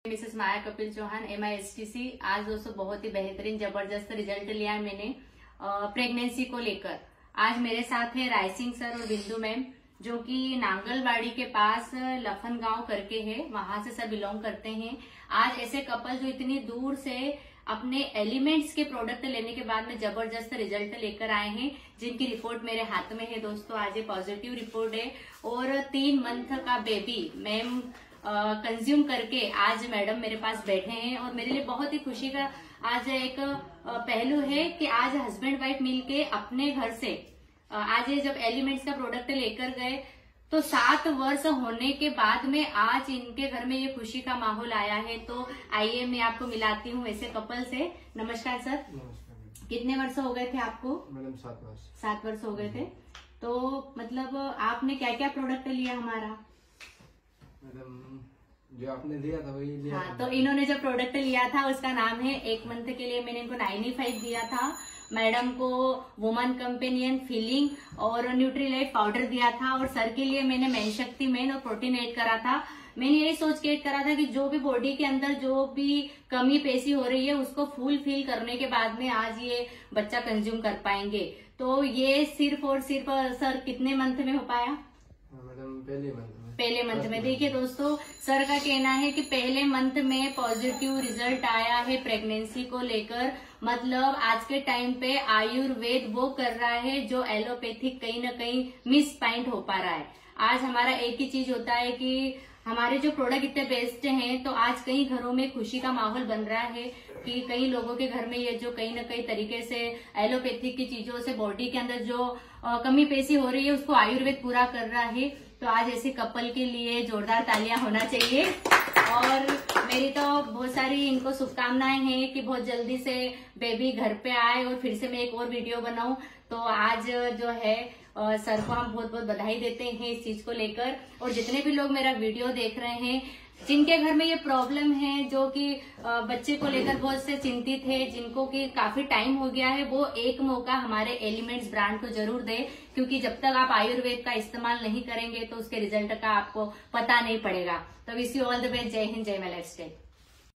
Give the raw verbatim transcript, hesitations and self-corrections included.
Mrs Maya Kapil Chauhan M I S T C. आज दोस्तों बहुत ही बेहतरीन जबरदस्त रिजल्ट लिया है मैंने प्रेगनेंसी को लेकर। आज मेरे साथ है रायसिंह सर और बिंदु मैम, जो कि नांगलबाड़ी के पास लखन गांव करके है, वहां से सर बिलोंग करते हैं। आज ऐसे कपल जो इतनी दूर से अपने एलिमेंट्स के प्रोडक्ट लेने के बाद में जबरदस्त रिजल्ट लेकर आए हैं, जिनकी रिपोर्ट मेरे हाथ में है दोस्तों। आज ये पॉजिटिव रिपोर्ट है और तीन मंथ का बेबी मैम कंज्यूम करके आज मैडम मेरे पास बैठे हैं। और मेरे लिए बहुत ही खुशी का आज एक पहलू है कि आज हस्बैंड वाइफ मिलके अपने घर से आज ये जब एलिमेंट्स का प्रोडक्ट लेकर गए तो सात वर्ष होने के बाद में आज इनके घर में ये खुशी का माहौल आया है। तो आइए मैं आपको मिलाती हूँ ऐसे कपल से। नमस्कार सर। नमस्कार। कितने वर्ष हो गए थे आपको? मैडम सात वर्ष। सात वर्ष हो गए थे। तो मतलब आपने क्या क्या प्रोडक्ट लिया हमारा? मैडम जो आपने लिया था वही लिया। हाँ, तो इन्होंने जो प्रोडक्ट लिया था उसका नाम है, एक मंथ के लिए मैंने इनको नाइनी फाइव दिया था, मैडम को वुमन कंपेनियन फीलिंग और न्यूट्रीलाइट पाउडर दिया था, और सर के लिए मैंने मैन शक्ति मैन और प्रोटीन ऐड करा था। मैंने यही सोच के ऐड करा था कि जो भी बॉडी के अंदर जो भी कमी पेशी हो रही है उसको फुल फिल करने के बाद में आज ये बच्चा कंज्यूम कर पाएंगे। तो ये सिर्फ और सिर्फ सर कितने मंथ में हो पाया? मैडम पहले मंथ में। पहले मंथ में। देखिए दोस्तों, सर का कहना है कि पहले मंथ में पॉजिटिव रिजल्ट आया है प्रेगनेंसी को लेकर। मतलब आज के टाइम पे आयुर्वेद वो कर रहा है जो एलोपैथिक कहीं ना कहीं मिस पॉइंट हो पा रहा है। आज हमारा एक ही चीज होता है कि हमारे जो प्रोडक्ट इतने बेस्ट हैं, तो आज कई घरों में खुशी का माहौल बन रहा है कि कई लोगों के घर में ये जो कहीं ना कहीं तरीके से एलोपैथिक की चीजों से बॉडी के अंदर जो कमी पेशी हो रही है उसको आयुर्वेद पूरा कर रहा है। तो आज ऐसे कपल के लिए जोरदार तालियां होना चाहिए। और मेरी तो बहुत सारी इनको शुभकामनाएं हैं कि बहुत जल्दी से बेबी घर पे आए और फिर से मैं एक और वीडियो बनाऊं। तो आज जो है सर को हम बहुत बहुत बधाई देते हैं इस चीज को लेकर। और जितने भी लोग मेरा वीडियो देख रहे हैं, जिनके घर में ये प्रॉब्लम है, जो कि बच्चे को लेकर बहुत से चिंतित है, जिनको कि काफी टाइम हो गया है, वो एक मौका हमारे एलिमेंट्स ब्रांड को जरूर दे, क्योंकि जब तक आप आयुर्वेद का इस्तेमाल नहीं करेंगे तो उसके रिजल्ट का आपको पता नहीं पड़ेगा। तो wish you all the best. जय हिंद, जय माय लाइफस्टाइल।